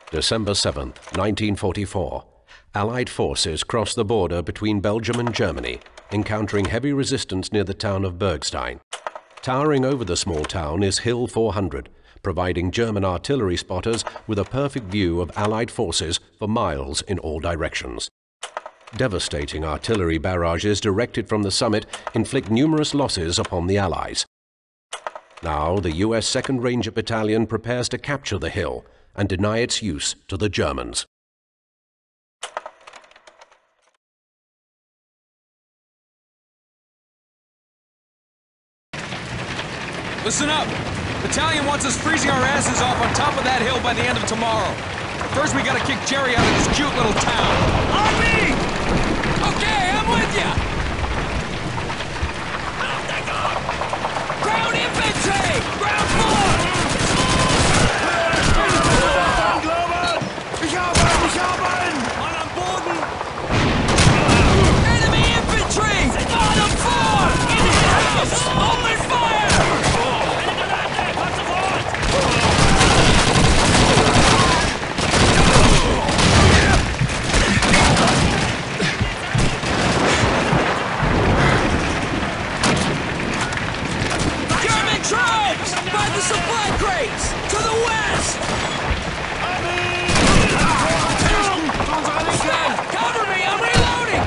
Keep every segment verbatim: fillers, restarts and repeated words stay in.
December seventh, nineteen forty-four. Allied forces crossed the border between Belgium and Germany, encountering heavy resistance near the town of Bergstein. Towering over the small town is Hill four hundred, providing German artillery spotters with a perfect view of Allied forces for miles in all directions. Devastating artillery barrages directed from the summit inflict numerous losses upon the Allies. Now the U S second Ranger Battalion prepares to capture the hill and deny its use to the Germans. Listen up! Battalion wants us freezing our asses off on top of that hill by the end of tomorrow. First we gotta kick Jerry out of this cute little town. On me! Okay, I'm with ya! Ground infantry! Ground four! Ich habe ihn! Ich habe ihn! Mann am Boden! Enemy infantry! Bottom four! In his house! Open fire! The supply crates! To the west! Cover me! I'm reloading!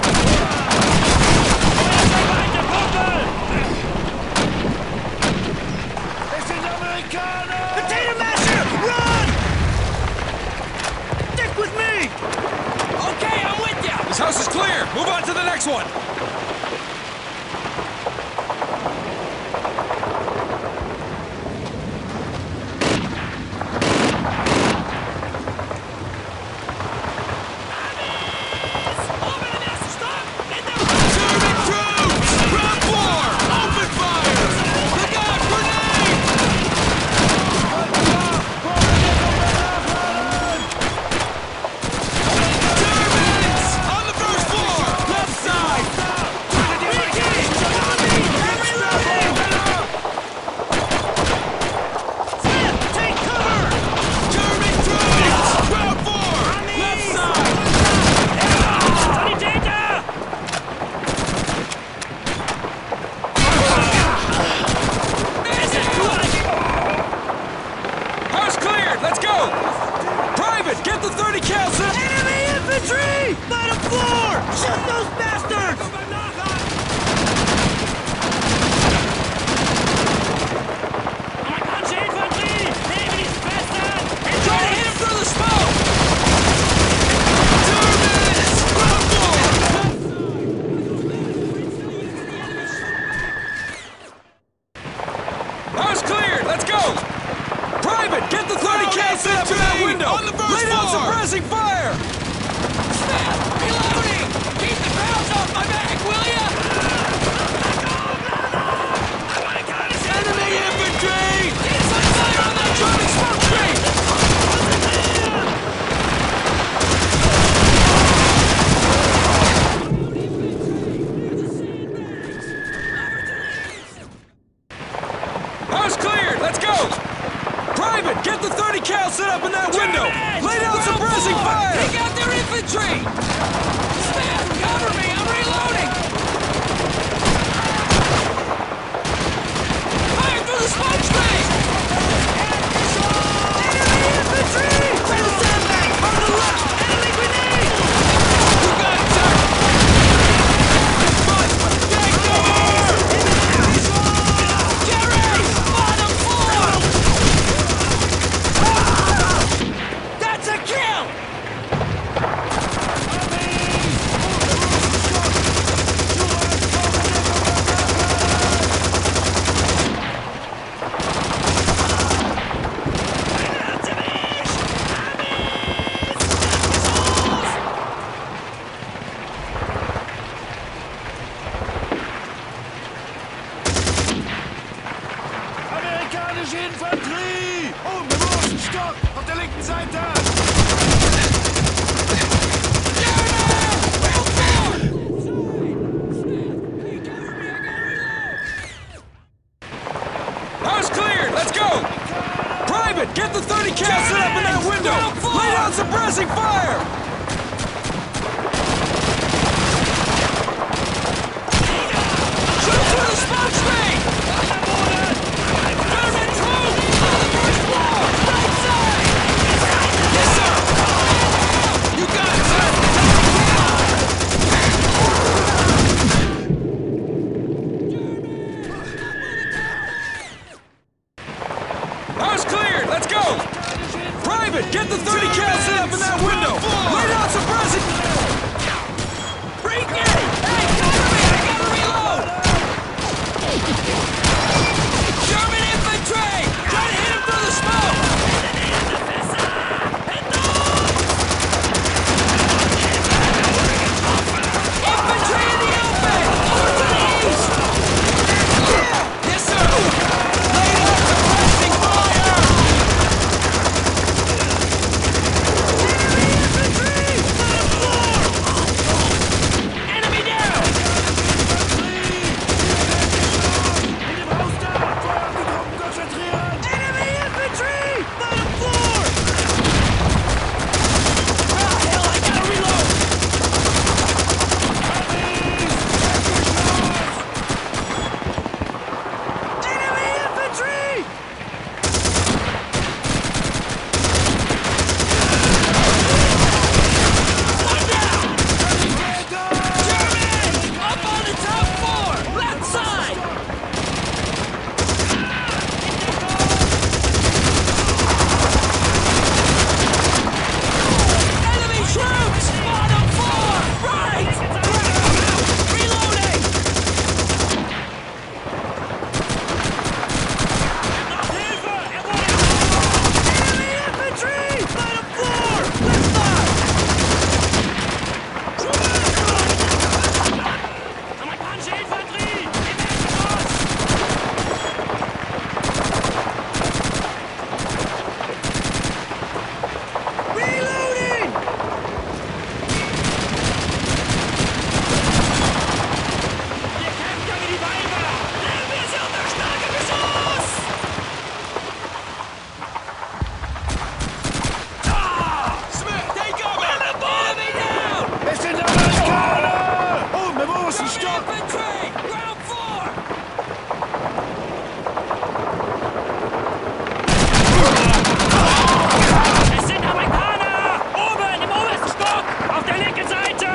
Potato masher! Run! Stick with me! Okay, I'm with you! This house is clear! Move on to the next one! Infanterie! Oh, wir brauchen Stock! Auf der linken Seite! House cleared! Let's go! Private, get the thirty cal set up in that window! out suppressing fire! Shoot through the smoke screen! German troops! On the first floor! Right side! Yes, sir! You got it, sir! House cleared! Let's go! Private, get the thirty cal set up in that window! Lay down suppressing... Break it! Hey, cover me! I gotta reload! German infantry! Try to hit him through the smoke! Infantry in the open! Over to the east! Yes, sir! Lay down suppressing fire! Enemy down! Enemy infantry! Bottom floor! Ah, hell, I gotta reload! Enemy infantry! One down! German! Up on the top floor! Left side! Enemy troops! Bottom floor! Right! Reloading! Enemy infantry! Bottom floor! Left side! Amerikanische Infanterie! Im Erdgeschoss! Reloading! Wir kämpfen gegen die Weiber! Nehmen wir sie unter starke Beschuss! Ah! Smith, take cover! Enemy down! Es sind Amerikaner! Oben im obersten German Stock! infantry! Ground floor! Es sind Amerikaner! Oben im obersten Stock! Auf der linken Seite!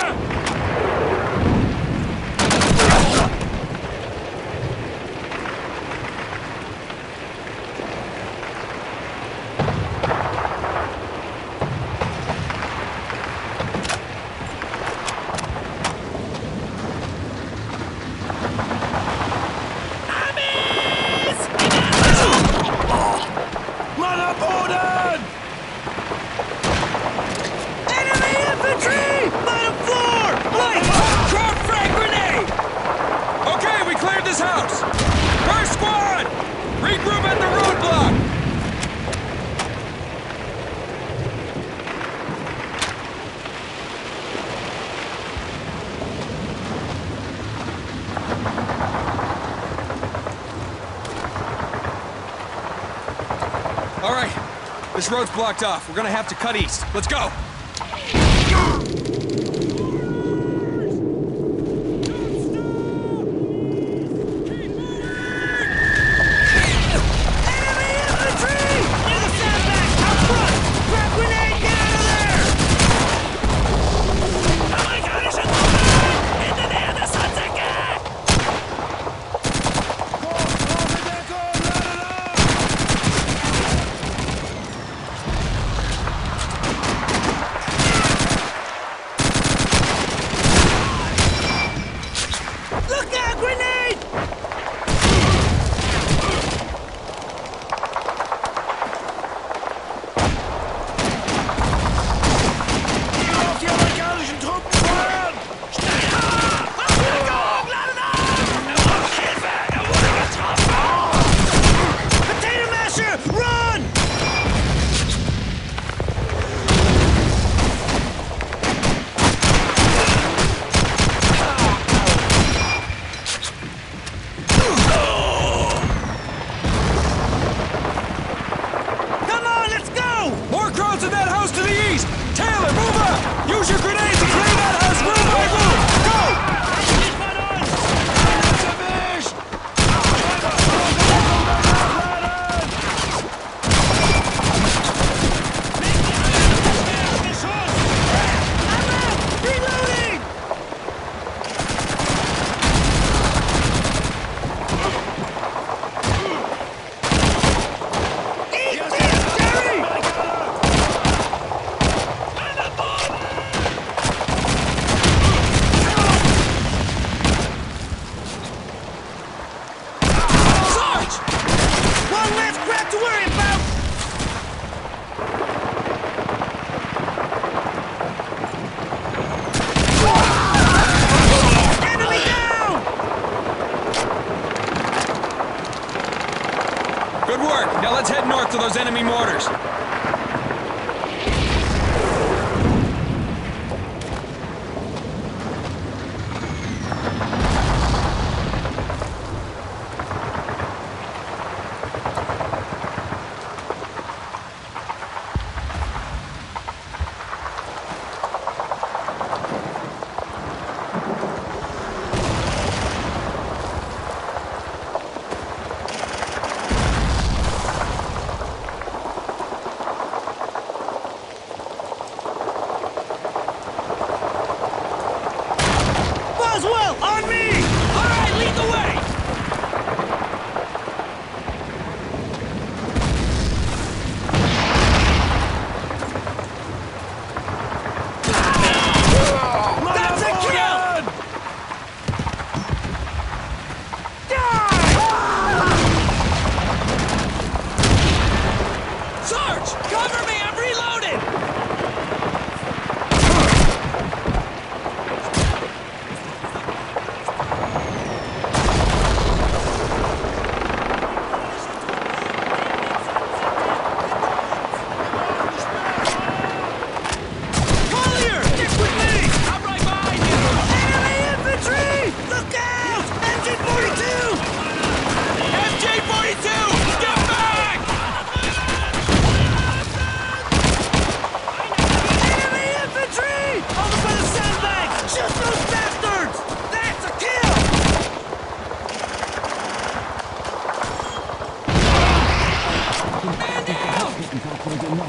Mann am Boden! Enemy infantry! Bottom floor! Light! Crowd frag grenade! Okay, we cleared this house! First squad! Regroup at the roadblock! All right, this road's blocked off. We're gonna have to cut east. Let's go! Enemy infantry! Near the sandbags! Out front! Grab grenade! Get out of there! Amerikanische Truppen! In der Nähe der Sandsäcke!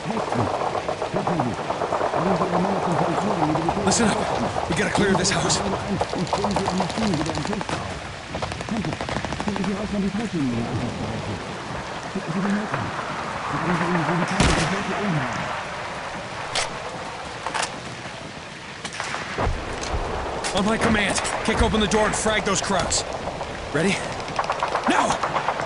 Listen up. We gotta clear this house. On my command, kick open the door and frag those Krauts. Ready? Now!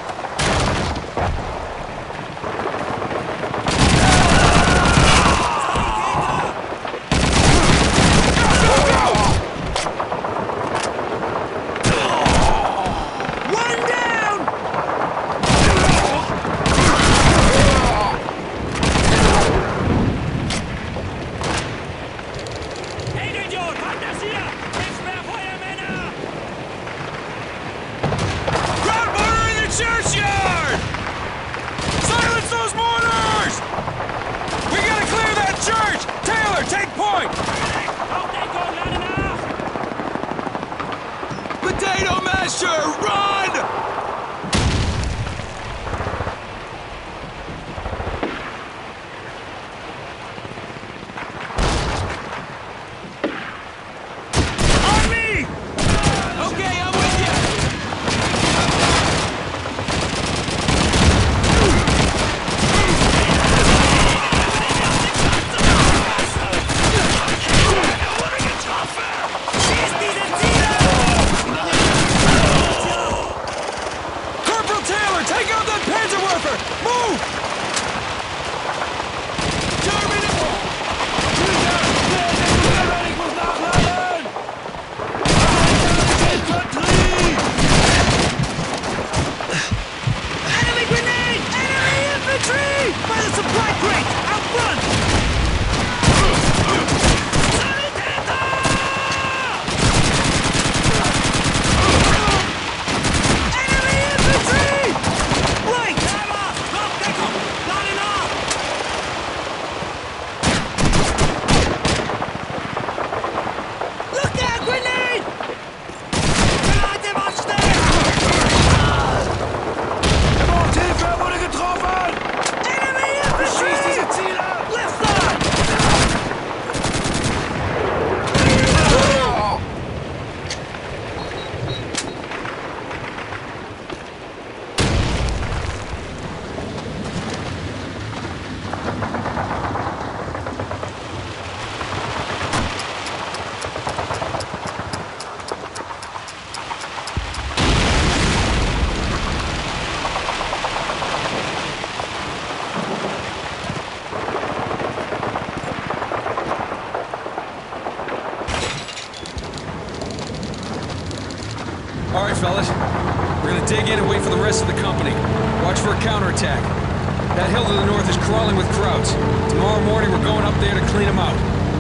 All right, fellas. We're gonna dig in and wait for the rest of the company. Watch for a counterattack. That hill to the north is crawling with Krauts. Tomorrow morning, we're going up there to clean them out.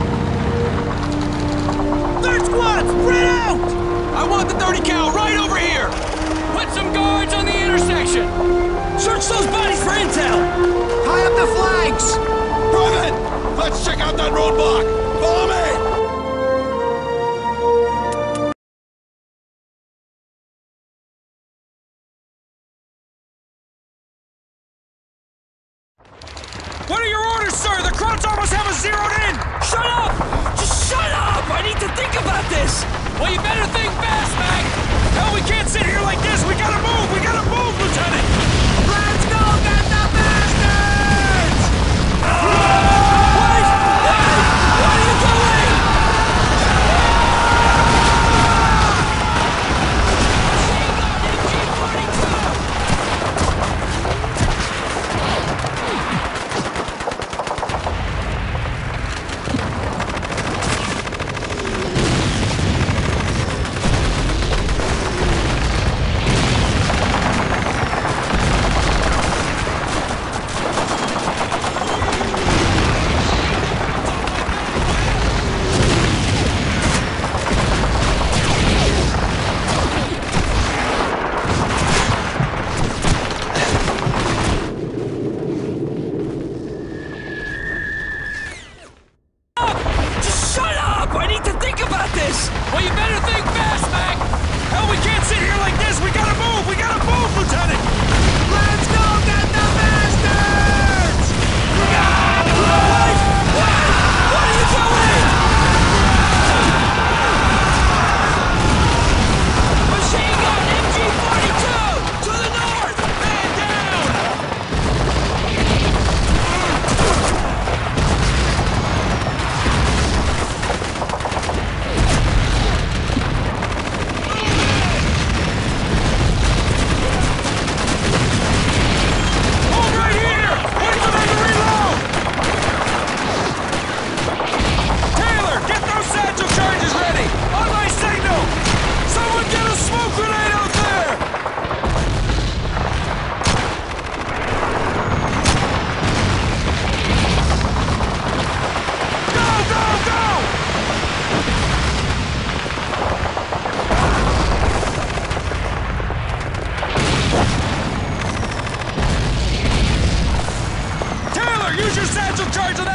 Third squad, spread out! I want the thirty cal right over here! Put some guards on the intersection! Search those bodies for intel! High up the flags! Private! Let's check out that roadblock! Follow me! What are your orders, sir? The Krauts almost have us zeroed in! Shut up! Just shut up! I need to think about this! Well, you better think fast, Mac! No, we can't sit here like this! We gotta move! We gotta move, Lieutenant! Let's go get the bastards! Wait! Wait! What are you doing?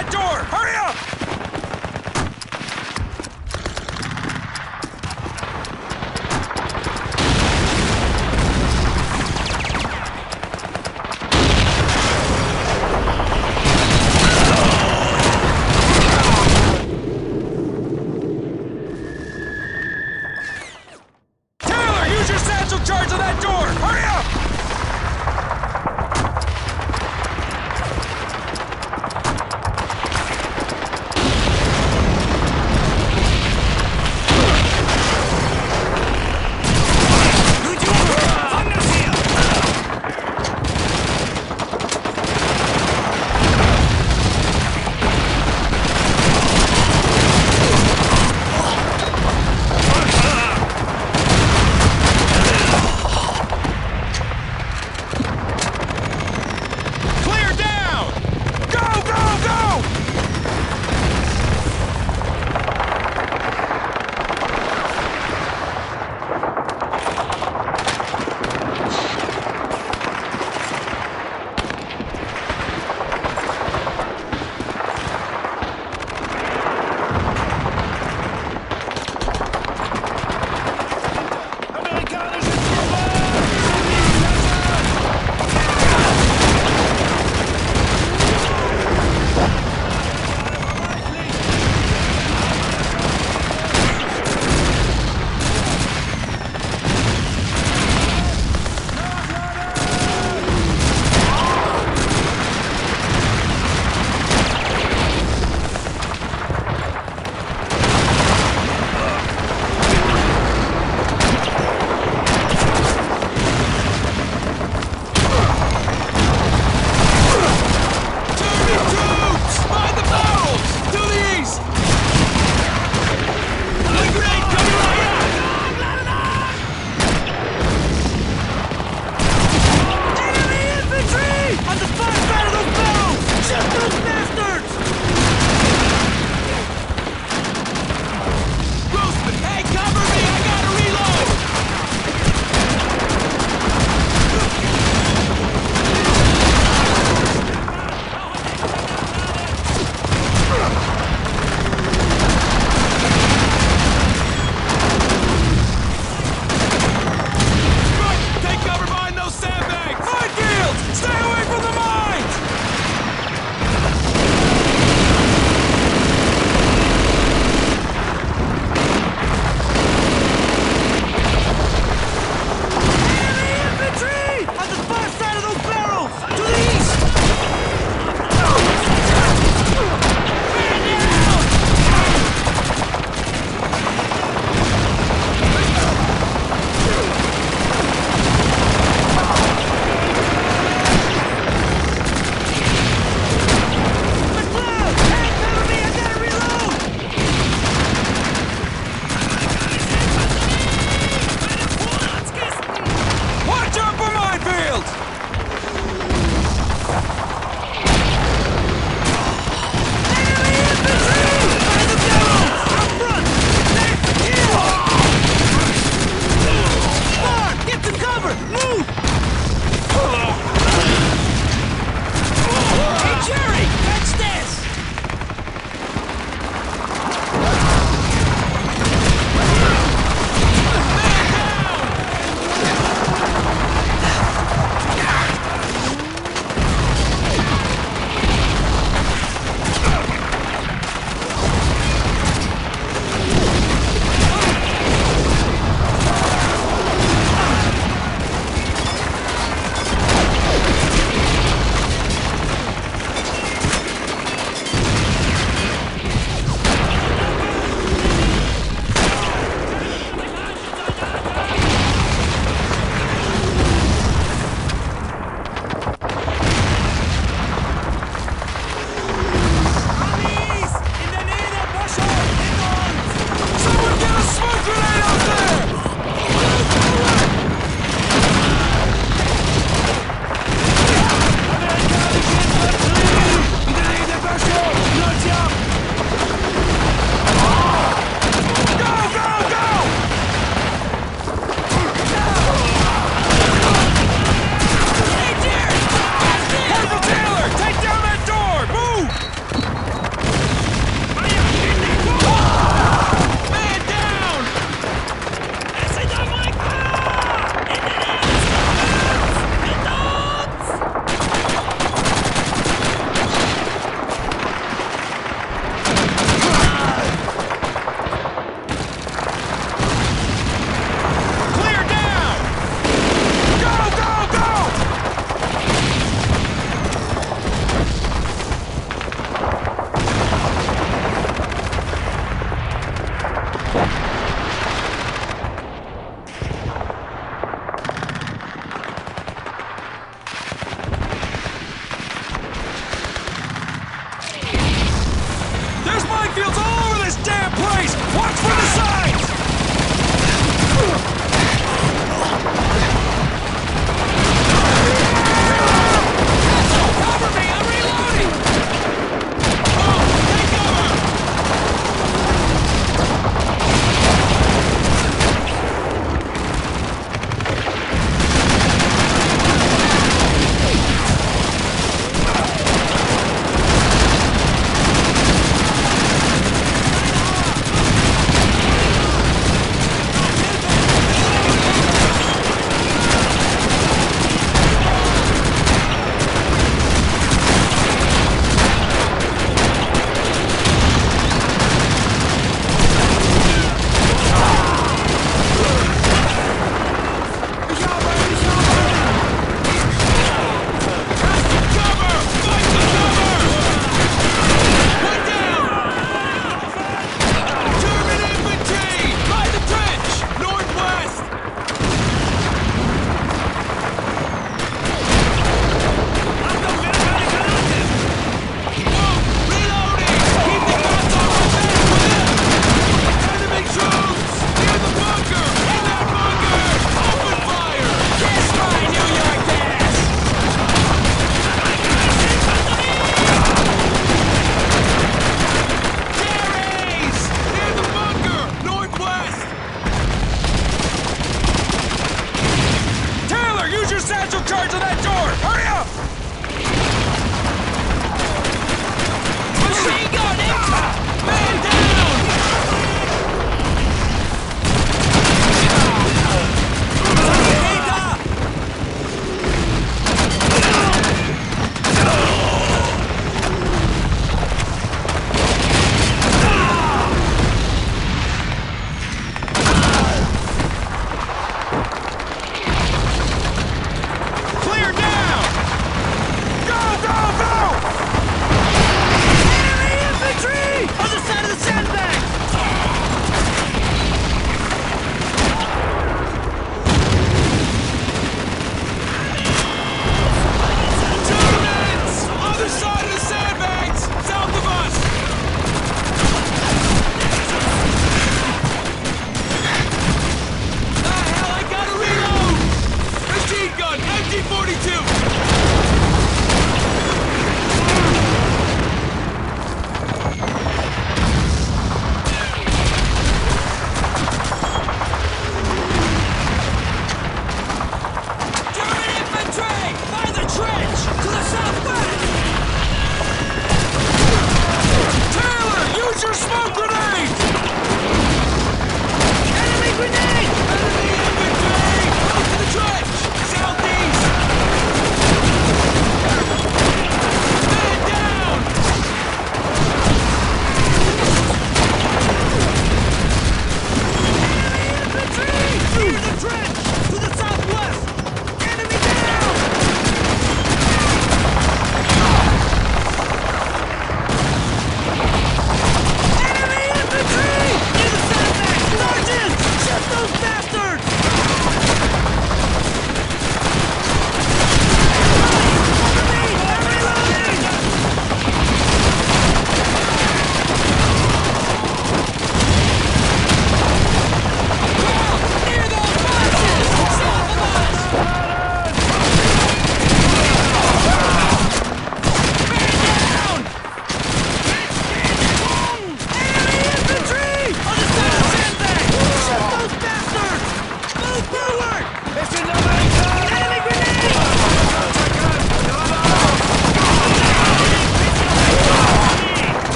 that door! Hurry up! Charge of that door! Hurry up!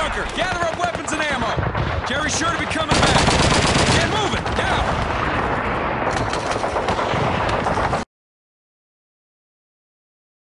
bunker. Gather up weapons and ammo. Jerry's sure to be coming back.